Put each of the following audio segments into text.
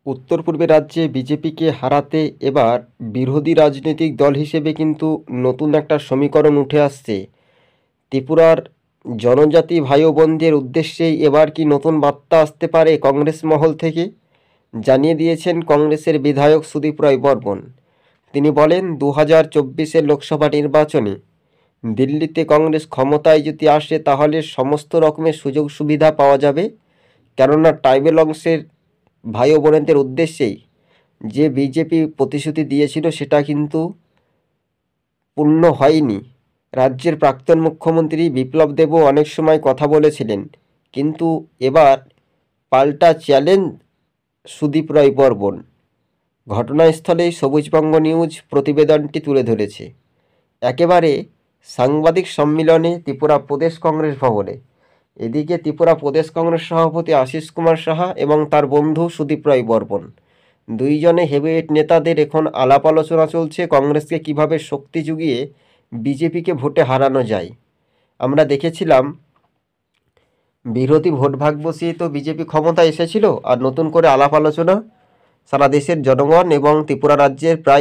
উত্তর পূর্বের রাজ্যে বিজেপিকে হারাতে এবার বিরোধী রাজনৈতিক দল হিসেবে কিন্তু নতুন একটা সমীকরণ উঠে আসছে। ত্রিপুরার জনজাতি ভাই ও বোনদের উদ্দেশ্যেই এবার কি নতুন বার্তা আসতে পারে কংগ্রেস মহল থেকে, জানিয়ে দিয়েছেন কংগ্রেসের বিধায়ক সুদীপ রায় বর্মন। তিনি বলেন, 2024-এর লোকসভা নির্বাচনে দিল্লিতে কংগ্রেস ক্ষমতায় যদি আসে তাহলে সমস্ত রকমের সুযোগ সুবিধা পাওয়া যাবে, কেননা ট্রাইবেল অংশের ভাই ও বোনেদের উদ্দেশ্যেই যে বিজেপি প্রতিশ্রুতি দিয়েছিল সেটা কিন্তু পূর্ণ হয়নি। রাজ্যের প্রাক্তন মুখ্যমন্ত্রী বিপ্লব দেবও অনেক সময় কথা বলেছিলেন, কিন্তু এবার পাল্টা চ্যালেঞ্জ সুদীপ রায় বর্মন। ঘটনাস্থলেই সবুজবঙ্গ নিউজ প্রতিবেদনটি তুলে ধরেছে। একেবারে সাংবাদিক সম্মেলনে ত্রিপুরা প্রদেশ কংগ্রেস ভবনে। এদিকে ত্রিপুরা প্রদেশ কংগ্রেস সভাপতি আশিস কুমার সাহা এবং তার বন্ধু সুদীপ রায় বর্মন, দুইজনে হেভিওয়েট নেতাদের এখন আলাপ আলোচনা চলছে কংগ্রেসকে কিভাবে শক্তি জুগিয়ে বিজেপিকে ভোটে হারানো যায়। আমরা দেখেছিলাম বিরোধী ভোট ভাগ বসিয়ে তো বিজেপি ক্ষমতায় এসেছিল, আর নতুন করে আলাপ আলোচনা সারা দেশের জনগণ এবং ত্রিপুরা রাজ্যের প্রায়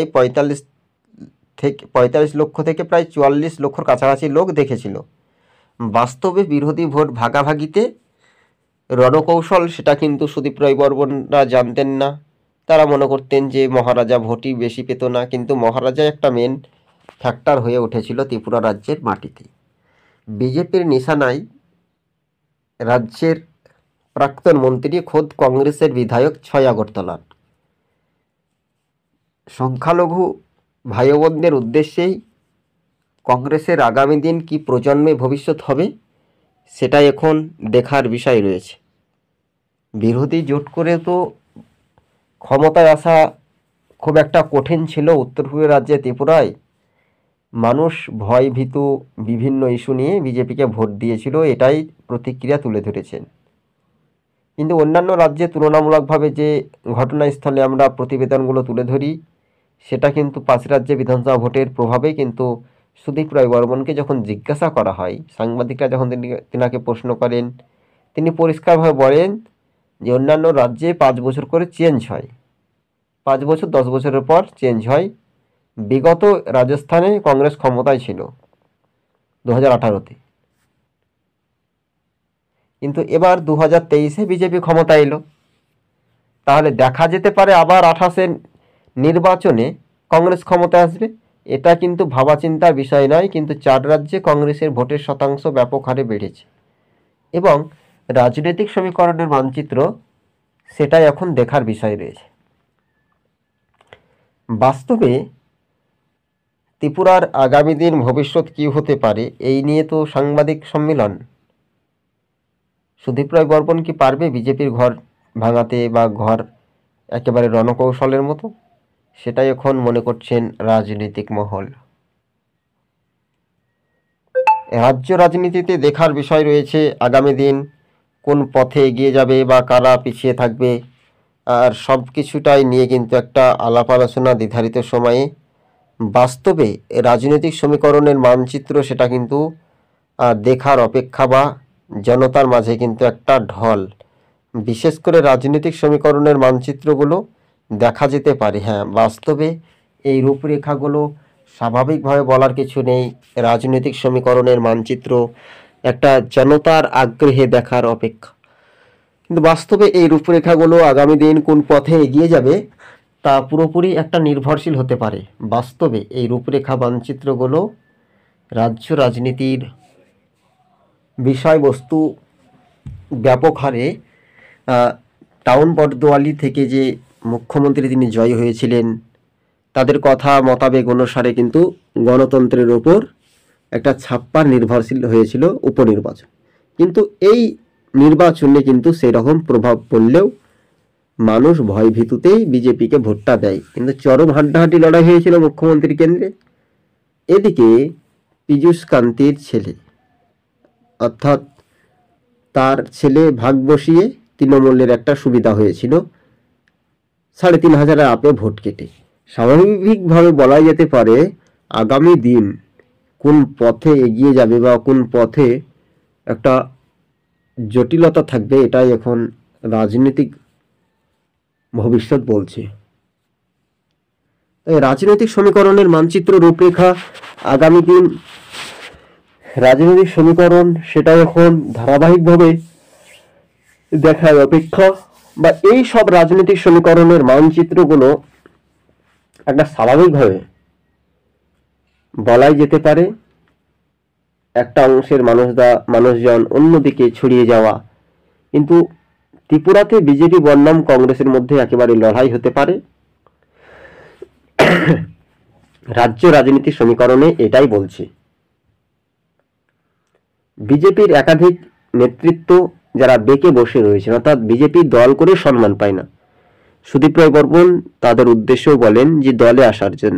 45 লক্ষ থেকে প্রায় 44 লক্ষর কাছাকাছি লোক দেখেছিল। বাস্তবে বিরোধী ভোট ভাগাভাগিতে রণকৌশল সেটা কিন্তু সুদীপ রায় বর্মনরা জানতেন না। তারা মনে করতেন যে মহারাজা ভোটই বেশি পেত না, কিন্তু মহারাজা একটা মেন ফ্যাক্টর হয়ে উঠেছিল ত্রিপুরা রাজ্যের মাটিতে। বিজেপির নিশানায় রাজ্যের প্রাক্তন মন্ত্রী খোদ কংগ্রেসের বিধায়ক 6 আগরতলার। সংখ্যালঘু ভাই বোনদের উদ্দেশ্যেই কংগ্রেসের আগামী দিন কি প্রজন্মে ভবিষ্যৎ হবে সেটা এখন দেখার বিষয় রয়েছে। বিরোধী জোট করে তো ক্ষমতায় আসা খুব একটা কঠিন ছিল উত্তর পূর্বের রাজ্যে ত্রিপুরায়। মানুষ ভয় ভীতু বিভিন্ন ইস্যু নিয়ে বিজেপিকে ভোট দিয়েছিল, এটাই প্রতিক্রিয়া তুলে ধরেছেন। কিন্তু অন্যান্য রাজ্যে তুলনামূলকভাবে যে ঘটনাস্থলে আমরা প্রতিবেদনগুলো তুলে ধরি সেটা কিন্তু 5 রাজ্যে বিধানসভা ভোটের প্রভাবে কিন্তু সুদীপ রায় বর্মনকে যখন জিজ্ঞাসা করা হয়, সাংবাদিকরা যখন তিনাকে প্রশ্ন করেন, তিনি পরিষ্কারভাবে বলেন যে অন্যান্য রাজ্যে 5 বছর করে চেঞ্জ হয়, 5 বছর 10 বছরের পর চেঞ্জ হয়। বিগত রাজস্থানে কংগ্রেস ক্ষমতায় ছিল 2018-তে, কিন্তু এবার 2023-এ বিজেপি ক্ষমতা এলো। তাহলে দেখা যেতে পারে আবার 28-এর নির্বাচনে কংগ্রেস ক্ষমতা আসবে। এটা কিন্তু ভাবা চিন্তার বিষয় নয়, কিন্তু 4 রাজ্যে কংগ্রেসের ভোটের শতাংশ ব্যাপক হারে বেড়েছে এবং রাজনৈতিক সমীকরণের মানচিত্র সেটাই এখন দেখার বিষয় রয়েছে। বাস্তবে ত্রিপুরার আগামী দিন ভবিষ্যৎ কী হতে পারে এই নিয়ে তো সাংবাদিক সম্মেলন। সুদীপ রায় বর্মন কি পারবে বিজেপির ঘর ভাঙাতে বা ঘর একেবারে রণকৌশলের মতো, সেটাই এখন মনে করছেন রাজনৈতিক মহল। রাজ্য রাজনীতিতে দেখার বিষয় রয়েছে আগামী দিন কোন পথে এগিয়ে যাবে বা কারা পিছিয়ে থাকবে, আর সব কিছুটাই নিয়ে কিন্তু একটা আলাপ আলোচনা নির্ধারিত সময়ে। বাস্তবে রাজনৈতিক সমীকরণের মানচিত্র সেটা কিন্তু দেখার অপেক্ষা বা জনতার মাঝে কিন্তু একটা ঢল। বিশেষ করে রাজনৈতিক সমীকরণের মানচিত্রগুলো দেখা যেতে পারে। হ্যাঁ, বাস্তবে এই রূপরেখাগুলো স্বাভাবিকভাবে বলার কিছু নেই। রাজনৈতিক সমীকরণের মানচিত্র একটা জনতার আগ্রহে দেখার অপেক্ষা, কিন্তু বাস্তবে এই রূপরেখাগুলো আগামী দিন কোন পথে এগিয়ে যাবে তা পুরোপুরি একটা নির্ভরশীল হতে পারে। বাস্তবে এই রূপরেখা মানচিত্রগুলো রাজ্য রাজনীতির বিষয়বস্তু ব্যাপক হারে টাউন বটদোয়ালি থেকে যে মুখ্যমন্ত্রী তিনি জয়ী হয়েছিলেন তাদের কথা মোতাবেক অনুসারে কিন্তু গণতন্ত্রের ওপর একটা ছাপ্পা নির্ভরশীল হয়েছিল উপনির্বাচন। কিন্তু এই নির্বাচনে কিন্তু সেই রকম প্রভাব পড়লেও মানুষ ভয় ভীতুতেই বিজেপিকে ভোটটা দেয়, কিন্তু চরম হাড্ডাহাড্ডি লড়াই হয়েছিল মুখ্যমন্ত্রী কেন্দ্রে। এদিকে পীযূষ কান্তির ছেলে, অর্থাৎ তার ছেলে ভাগ বসিয়ে তৃণমূলের একটা সুবিধা হয়েছিল 3,500 আপে ভোট কেটে। স্বাভাবিকভাবে বলা যেতে পারে আগামী দিন কোন পথে এগিয়ে যাবে বা কোন পথে একটা জটিলতা থাকবে এটাই এখন রাজনৈতিক ভবিষ্যৎ বলছে। তাই রাজনৈতিক সমীকরণের মানচিত্র রূপরেখা আগামী দিন রাজনৈতিক সমীকরণ সেটা এখন ধারাবাহিকভাবে দেখার অপেক্ষা, বা এই সব রাজনৈতিক সমীকরণের মানচিত্রগুলো একটা স্বাভাবিকভাবে বলাই যেতে পারে একটা অংশের মানুষজন অন্যদিকে ছড়িয়ে যাওয়া। কিন্তু ত্রিপুরাতে বিজেপি বনাম কংগ্রেসের মধ্যে একেবারে লড়াই হতে পারে। রাজ্য রাজনীতির সমীকরণে এটাই বলছে। বিজেপির একাধিক নেতৃত্ব যারা বেঁকে বসে রয়েছে, অর্থাৎ বিজেপি দল করে সম্মান পায় না, সুদীপ রায় বর্মন তাদের উদ্দেশ্যেও বলেন যে দলে আসার জন্য।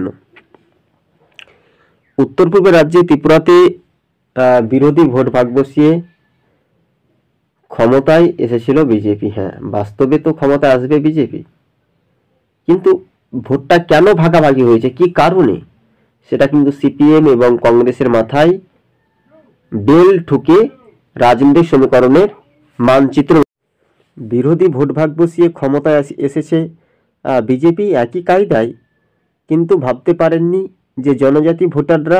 উত্তর পূর্ব রাজ্যে ত্রিপুরাতে বিরোধী ভোট ভাগ বসিয়ে ক্ষমতায় এসেছিল বিজেপি। হ্যাঁ, বাস্তবে তো ক্ষমতায় আসবে বিজেপি, কিন্তু ভোটটা কেন ভাগাভাগি হয়েছে, কি কারণে, সেটা কিন্তু সিপিএম এবং কংগ্রেসের মাথায় বেল ঠুকে রাজনৈতিক সমীকরণের মানচিত্র। বিরোধী ভোট ভাগ বসিয়ে ক্ষমতায় এসেছে বিজেপি একই কায়দায়, কিন্তু ভাবতে পারেননি যে জনজাতি ভোটাররা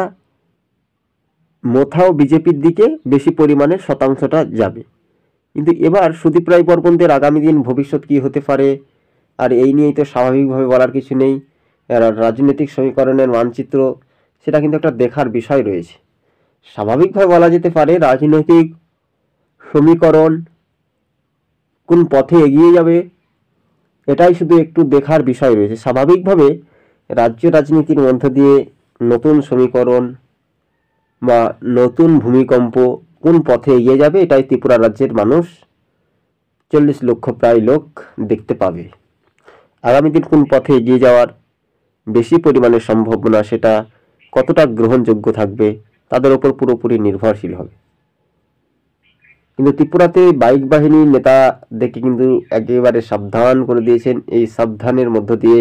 মোথাও বিজেপির দিকে বেশি পরিমাণে শতাংশটা যাবে। কিন্তু এবার সুদীপ রায় বর্মনদের আগামী দিন ভবিষ্যৎ কি হতে পারে, আর এই নিয়েই তো স্বাভাবিকভাবে বলার কিছু নেই। রাজনৈতিক সমীকরণের মানচিত্র সেটা কিন্তু একটা দেখার বিষয় রয়েছে। স্বাভাবিকভাবে বলা যেতে পারে রাজনৈতিক সমীকরণ কোন পথে এগিয়ে যাবে এটাই শুধু একটু দেখার বিষয় রয়েছে। স্বাভাবিকভাবে রাজ্য রাজনীতির মধ্য দিয়ে নতুন সমীকরণ বা নতুন ভূমিকম্প কোন পথে এগিয়ে যাবে এটাই ত্রিপুরা রাজ্যের মানুষ 40 লক্ষ প্রায় লোক দেখতে পাবে। আগামী দিন কোন পথে এগিয়ে যাওয়ার বেশি পরিমাণে সম্ভাবনা, সেটা কতটা গ্রহণযোগ্য থাকবে তাদের ওপর পুরোপুরি নির্ভরশীল হবে। কিন্তু ত্রিপুরাতে বাইক বাহিনীর নেতাদেরকে কিন্তু একেবারে সাবধান করে দিয়েছেন। এই সাবধানের মধ্য দিয়ে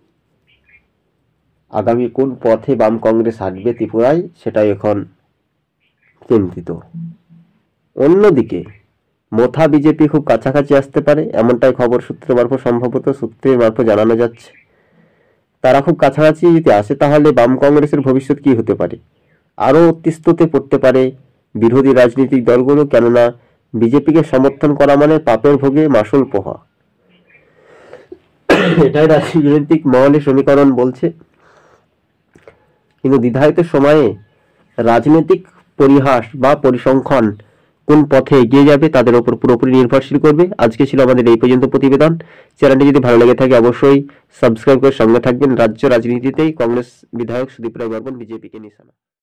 আগামী কোন পথে বাম কংগ্রেস হাঁটবে ত্রিপুরায় সেটাই এখন চিন্তিত। অন্যদিকে মোথা বিজেপি খুব কাছাকাছি আসতে পারে, এমনটাই খবর সূত্রের মারফত জানানো যাচ্ছে। তারা খুব কাছাকাছি যদি আসে তাহলে বাম কংগ্রেসের ভবিষ্যৎ কি হতে পারে, আরও অতিষ্ঠতে পড়তে পারে বিরোধী রাজনৈতিক দলগুলো। কেননা বিজেপিকে সমর্থন করা মানে পাপের ভোগে মাসুল পোহা, এটাই রাজনৈতিক মহলে সমীকরণ বলছে। কিন্তু দ্বিধায়িত সময়ে রাজনৈতিক পরিহাস বা পরিসংখ্যান কোন পথে এগিয়ে যাবে তাদের উপর পুরোপুরি নির্ভরশীল করবে। আজকে ছিল আমাদের এই পর্যন্ত প্রতিবেদন। চ্যানেলটি যদি ভালো লেগে থাকে অবশ্যই সাবস্ক্রাইব করে সঙ্গে থাকবেন। রাজ্য রাজনীতিতেই কংগ্রেস বিধায়ক সুদীপ রায় বর্মন বিজেপিকে নিশানা।